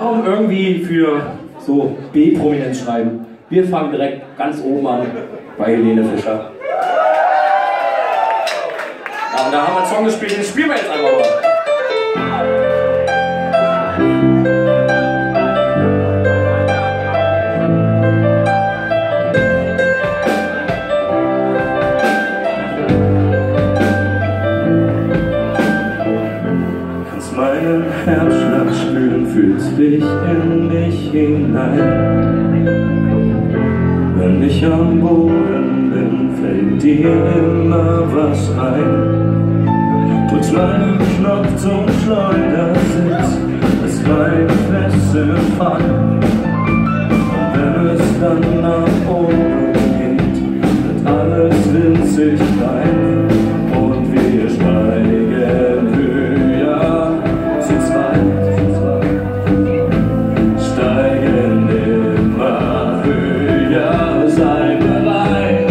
Warum irgendwie für so B-Prominenz schreiben? Wir fangen direkt ganz oben an bei Helene Fischer. Ja, und da haben wir einen Song gespielt, den spielen wir jetzt einfach mal. Meinen Herzschlag spüren, fühlst dich in mich hinein. Wenn ich am Boden bin, fällt dir immer was ein. Drückst meinen Knopf zum Schleudersitz, es bleibt fest im Fall. Und wenn es dann nach oben geht, wird alles winzig klein. Und wir steigen höher. Steigen immer höher, sei bereit.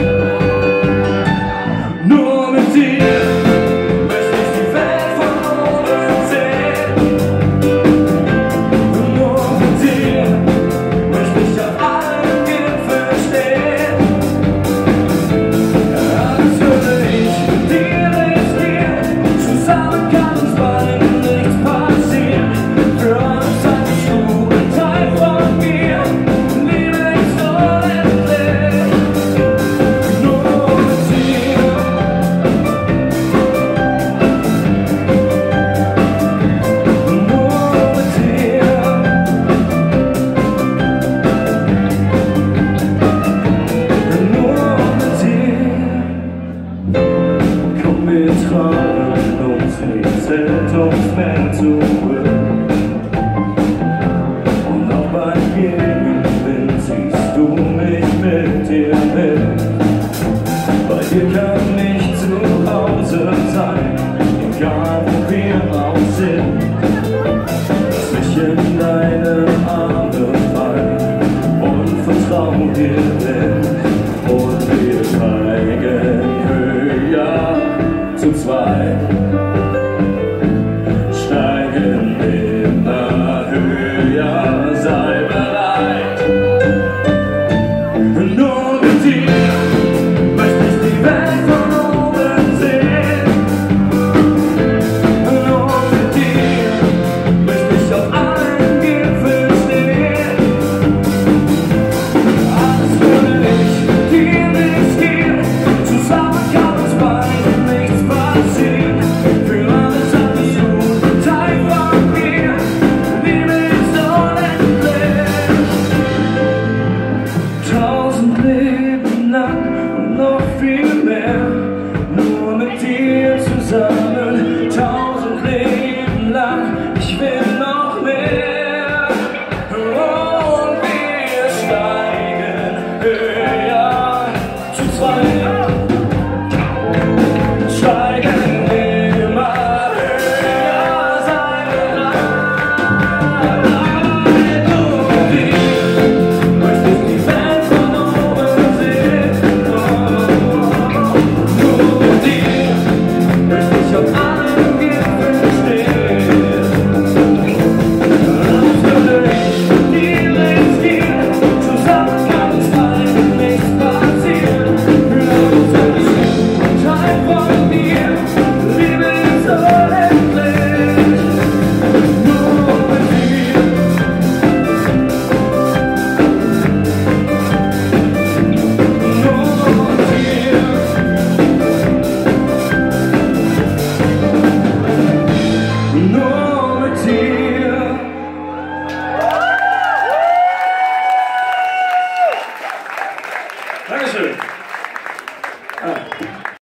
Nur mit dir möchte ich die Welt von oben sehen. Nur mit dir möchte ich auf allen Gipfeln stehen. Alles würde ich mit dir riskieren, zusammen kann uns beiden nichts passieren. Für uns seid du ein Teil von mir, Liebe ist unendlich. Nur mit dir. Nur mit dir. Nur mit dir. Komm, wir trauen uns nicht, zählt uns mehr zurück. Und auch beim Gegenwind ziehst du mich mit dir mit. Bei dir kann ich zu Hause sein, egal wo wir auch sind. Lass mich in dein